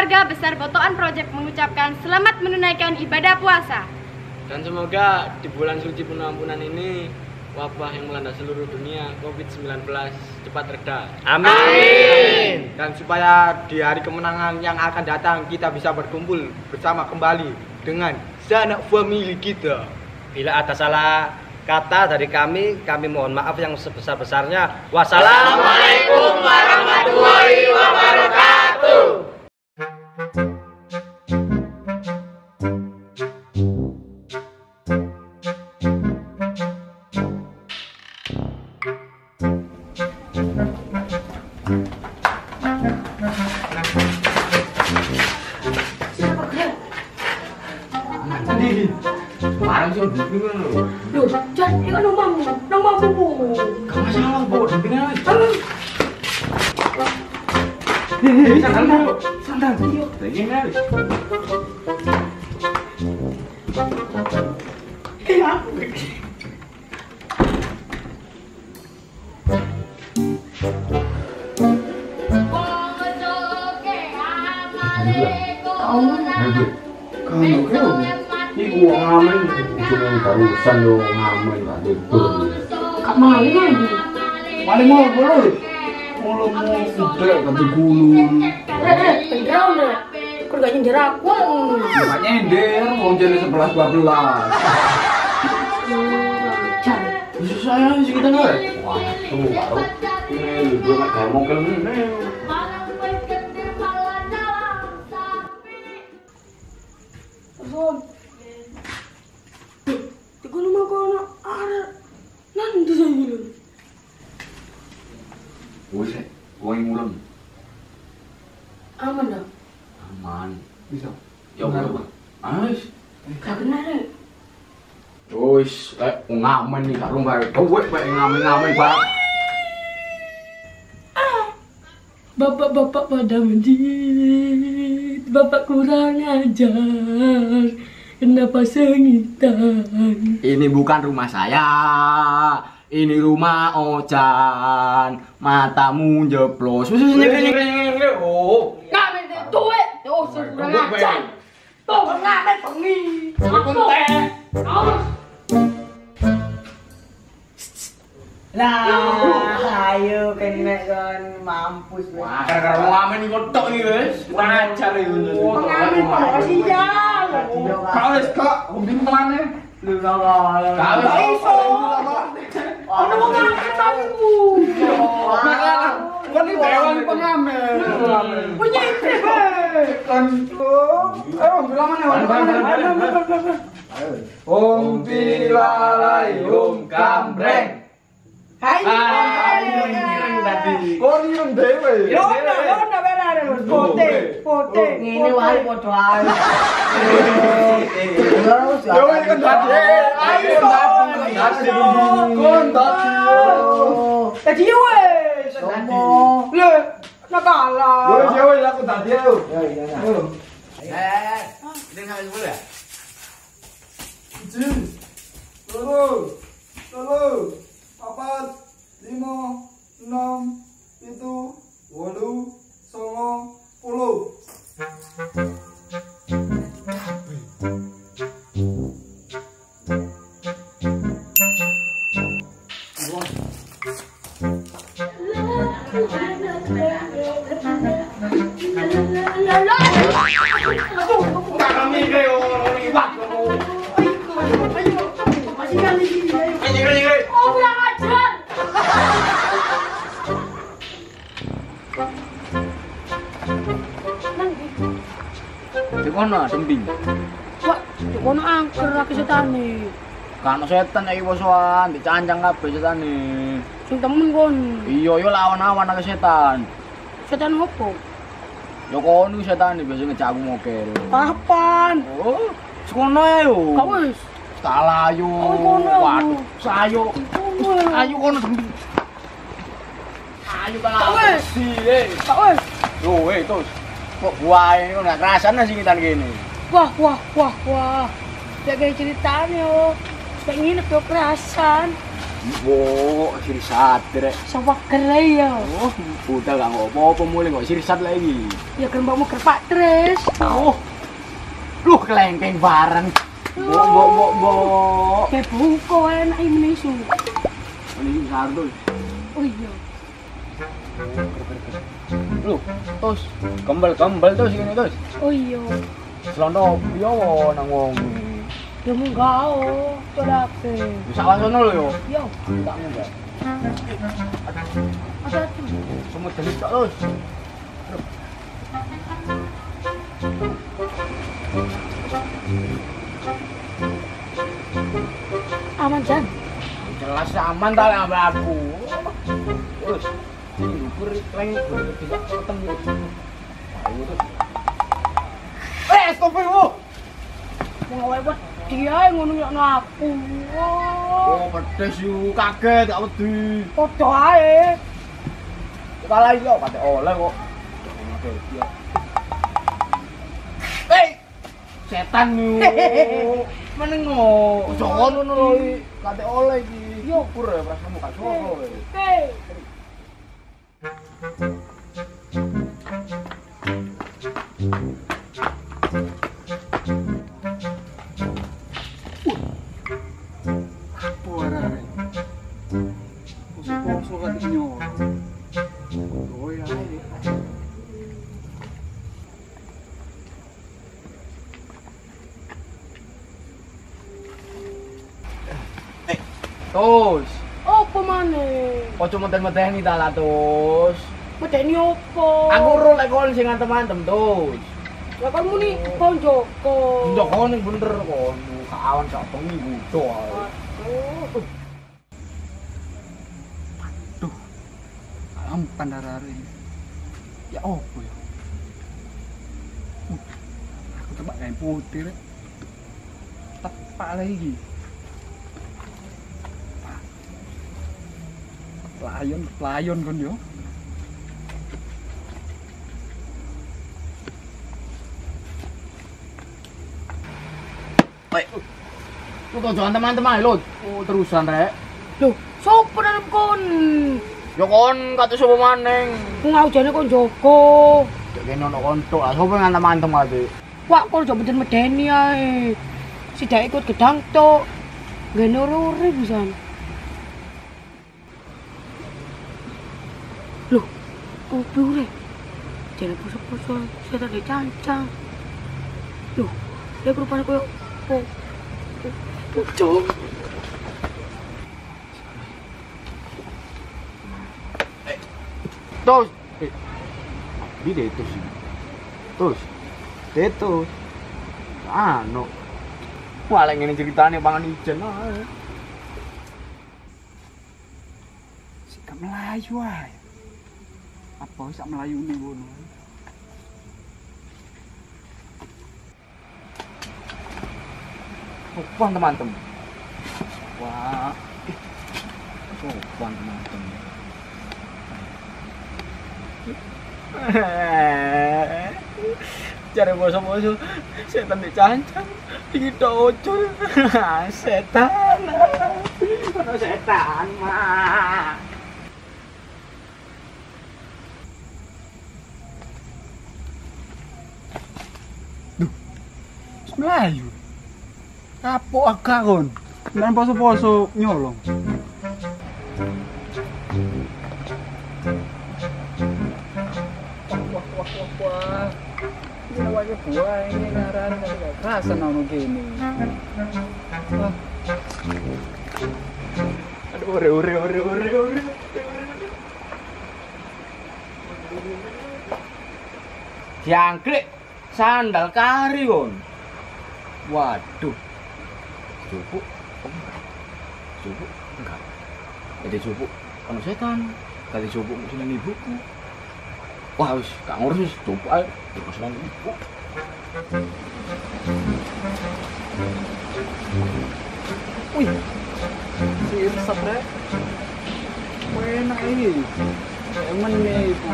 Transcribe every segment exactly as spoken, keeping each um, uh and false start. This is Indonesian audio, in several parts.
keluarga besar Botoan Project mengucapkan selamat menunaikan ibadah puasa. Dan semoga di bulan suci penuh ampunan ini wabah yang melanda seluruh dunia covid sembilan belas cepat reda. Amin. Amin. Dan supaya di hari kemenangan yang akan datang kita bisa berkumpul bersama kembali dengan sanak famili kita. Bila ada salah kata dari kami, kami mohon maaf yang sebesar-besarnya. Wassalamualaikum warahmatullahi wabarakatuh. Barang sih bimbingan lo. Loh, Jan, ini kan nomor nomor bubu. Gak masalah bawa bimbingan aja. Hehehe, santai dulu, santai. Begini aja. Iya. Kamu kau, ibu ngamen, cuma barusan lo ngamen gak tidur. Kak maling lagi. Paling mau boleh, mau mau udah ganti gulung. Eh, eh, penjara udah. Kau gak nyindir aku. Gak nyender, mau jadi sebelas dua belas. Jan. Bisa saya sih kita nggak? Waduh, baru ini gue nggak kayak mokel ini. Son. Tiga rumah kau nak ada. Nanti saya bilang. Wes, gue yang mulam. Aman dah. Aman. Bisa. Ya udah. Ais. Gak benar eh. Wes, eh ngamen nih karo mbak. Kowe bae ngamen-ngamen Pak. Bapak-bapak pada menjit, bapak kurang ajar, kenapa sengitan? Ini bukan rumah saya, ini rumah Ojan. Matamu jeplos. Wes nyengir nyengir. Oh. Ngamen deh tuwe, oh kurang ajar. Tuh ngamen pengi. Aku. Lah, ayo kena kan mampus lu. Wah, gara-gara mau ngamen iki kotok iki, guys. Wajar iki. Pengamen pasti ya. Kau wis kok bintelane. Lu kok. Kau iso. Ono wong ngamen aku. Nah, kon iki dewan pengamen. Punya ide. Kon. Eh, bilang mana? Om tilalai om kambreng. Hai. Korium dewe. Yo no, yo no benar. Pote, pote. Ini wae padha ae. Yo iki kan dadi. Ayo dadi. Kon dadi. Tadi wes. Somo. Le, nakala. Yo yo aku dadi yo. Ya iya. Eh, dengar dulu ya. Tujuh, loro, loro, papat, lima, enam, pitu, wolu, songo, puluh. Di kono tembing. Wah, kono angker lagi setane. Kan setan iki posoan, dicancang kabeh setane. Sing temen kon. Iya, yo lawan-lawan akeh setan. Setan ngopo? Yo kono setane biasa ngejak aku mokel. Kapan? Oh, sekono ae yo. Kau wis. Kalayo. Oh, kono. Waduh, sayo. Ayo kono tembing. Ayo Kau kalau. wis. Sile. Kau wis. Yo, weh, terus. Kok buahe kok gak kerasan sing kita kene. Wah, wah, wah, wah. Ya kayak ceritanya yo. Kayak nginep yo kerasan. Wo, sirisat rek. Sewager ya. Oh, udah gak ngopo-opo mulai kok sirisat lagi. Ya kan mbakmu kerpak terus. Oh. Duh, kelengkeng bareng. Bo bo bo bo. Kayak buko enak ini su. Ini sardul. Oh iya. Loh, tos kembal-kembal tos ini tos. Oh iya. Selondo yo nang wong. Ya munggah oh, codape. Bisa langsung lho yo. Yo, Tak munggah. ada tuh. Semut delik tok tos. Aman Jan. Jelas aman ta lek ambek aku. Terus diukur kleng tidak ketemu. Ayo terus. Eh, stop lu. Mau lewat dia ngono yo aku. Oh, pedes yu, kaget gak wedi. Foto ae. Kalah iki kok kate oleh kok. Hei! Setan yu. Menengo. Jangan ngono lho iki. Kate oleh iki. Yo ukur ya prasamu gak soro. Hei. Tos, Opo maneh? ojo meten-meteni ta lah tos. Medeni opo? Aku ro lek kon sing antem-antem tos. Lah kan muni konjoko. Ndok kon ning bener kon. Kawan sak bengi budo ae. Oh. Alam pandarare. Ya opo ya? Uh, aku tebak kain putih rek. Tepak lagi. Layon, layon kon yo. Baik. Lu kok jangan teman-teman lho. Oh, terusan rek. Loh, sopo dalam kon? Ya kon kate sapa maneng. Ngaujane konjoko. Dek kene ono kontok, ah sapa ngan teman-teman kate. Wak kok aja meden medeni ae. Sidak ikut gedang tok. Ngene ora-ora pisan. Loh, kopi ure. Jane poso-poso, saya tadi cancang. Loh, dia rupanya koyo po. Pucuk. Tos. Eh. Di deto sih. Tos. Deto. Anu. Wah, lek ngene ceritane pangan ijen ae. Sikap Melayu ae. Apa sak Melayu ni ngono? Sopan teman-teman. Wah. Eh. Sopan teman-teman. Cari boso-boso setan dicancang kita ocur setan ono setan mah Melayu. Kapok agak kon. Nang poso-poso nyolong. Wah wah wah wah. Ini awake buah ini ngaran kaya kerasan ono kene. aduh ore ore ore ore ore jangkrik sandal kari kon. Waduh. Cupuk. Cupuk enggak. Jadi cupuk ono setan. Kali cupuk seneng ibuku. Wah, wis gak ngurus wis cupuk ae. Terus seneng ibu. Wih. Sirsat rek. Enak ini. Emang nih ibu.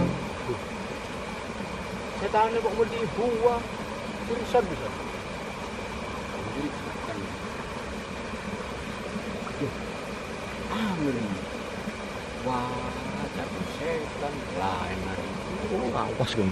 Setannya kok mau dibuang? Sirsat bisa. Amin. Wah, jatuh setan lain hari. Oh, awas kan.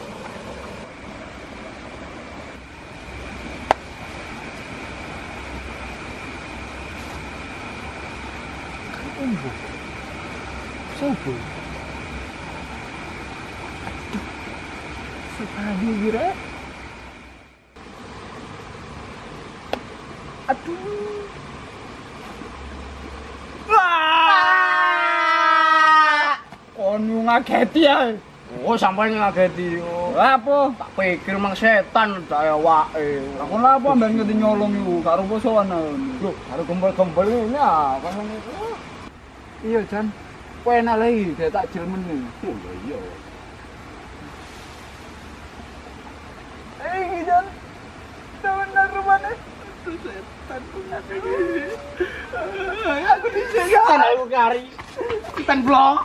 Umbu. Sopo? Aduh. Sepayu kira. Aduh. Wah! Kono ngageti ae. Oh, sampai ngageti. Lah apa? Tak pikir mang setan saya wae. Aku lha apa mbek ngeti nyolong iku karo posoan. Lho, karo gembel-gembel ngene ah, kono niku. Iya, Jan. Kowe enak lagi, dek tak jelmen iki. Oh, iya. Eh, Jan. Bener rumane. Setan ku ngageti. Aku disetan aku kari. Setan blok.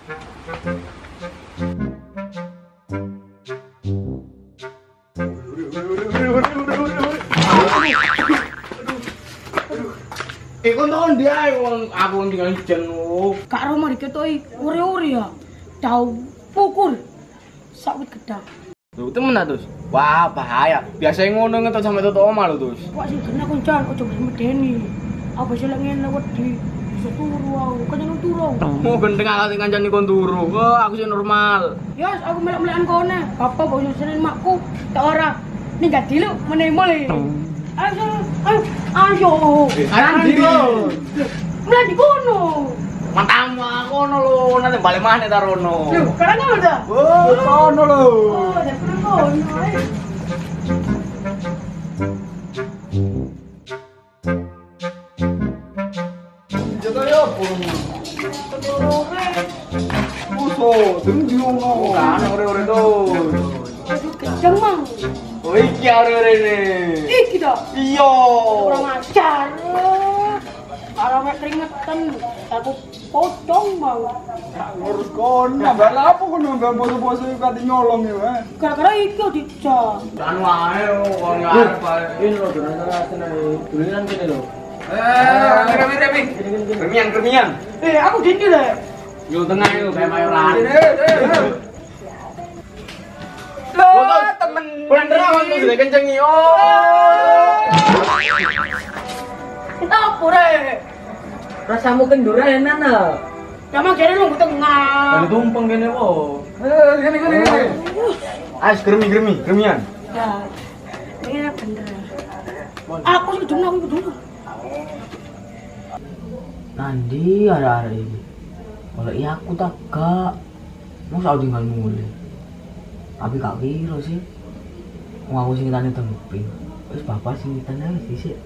Iku tahun dia aku tinggal jenuh. Kak Roma diketoi uri-uri ya. Tau pukul. Sawit gedang. Lho temen atus. Wah, bahaya. Biasanya ngono ngetot sampe tutuk omah lho, Tus. Wak sing kena koncan ojo medeni. Apa sih lek ngene wedi. Iso turu aku, kan yang turu. Mau gendeng akal kancane kon turu. Oh, aku sih normal. Ya, aku melek-melekan kone. Bapak bawa nyusulin makku. Tak ora. Nih gak dulu meneh-meneh. Ayo, ayo, ayo. Ayo ndi lho. Mulai di kono. Matamu kono lho, nanti balik maneh ta rono. Lho, sekarang ngono dah. Oh, kono lho. Oh, dah kono. Ayo. Jaga yo kono. Muso, deng diungo. Kan ore-ore to. Aduh, gedang mang. Oh, iki ore-ore ne. Iki dah. Iya. Kurang ajar. Arame keringetan. Aku potong mau. Ngurus kono, mbak lapo kono mbak poso-poso kate nyolong yo, ha. Gara-gara iki dijak. Kan wae wong arep bae. Ini lho dolan-dolan ae. Dulinan kene lho. Eh, mire-mire pi. Kermian, kermian. Eh, aku dindi le. Yo tengah yo kayak mayoran. Lo temen. Bener awan tuh sudah kenceng yo. Kita apa re? Rasamu kendura enak nah. Jamang jare lu tengah. Kalau tumpeng kene wo. Eh, kene kene kene. Ais gremi-gremi, gremian. Ya. Ini bener. Aku sih dulu aku dulu. Nanti ada-ada ini. Kalau iya aku tak gak. Mau sao tinggal mulai. Tapi gak kira sih. Mau aku sing tanya temping. Terus bapak sing tanya wis sih.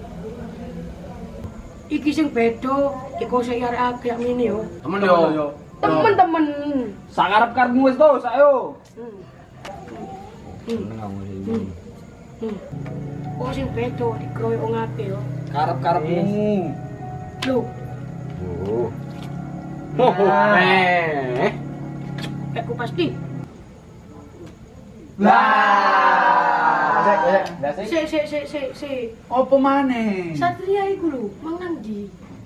Iki sing beda, iku sing arek agak mini yo. Temen yo. Temen-temen. Sangarep karepmu wis to, sayo. Hmm. Hmm. Hmm. Oh sing beda dikroyok wong apik yo. Karep-karepmu. Lho, Oh. Oh, eh. aku pasti. Lah. Sik, sik, Si si si si si. Apa maneh? Satria iku lho, mang nang ndi?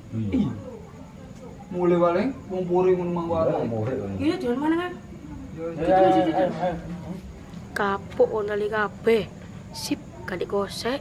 Mulai paling wong puri ngono mang wae. Iya, jalan mana kan? Kapuk onali kabeh. Sip, kali kosek.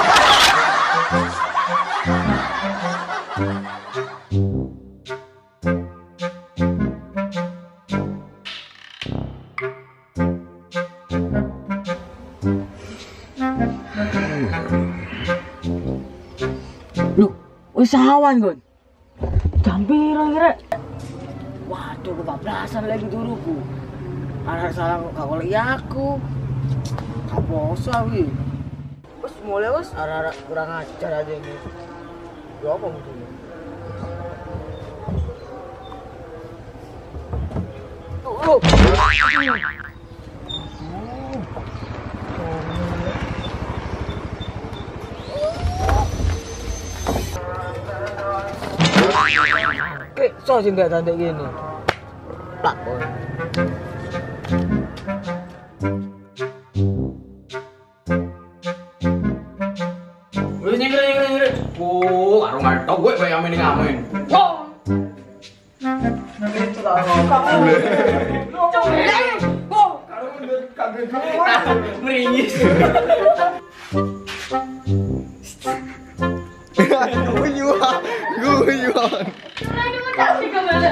Loh, wis awan kon. Jam piro kira? Waduh, kebablasan lagi turuku. Anak salah gak oleh aku. Kaposo iki. Wis mulai wis arek-arek kurang ajar aja iki. Yo apa gitu. Oh. Oke, so sih nggak tanda gini. Tak boy. Wis gue bae amin ngamen. Oh. Itu lah. Oh. Meringis. Guyuan, guyuan. Ini mau tahu sih kemana?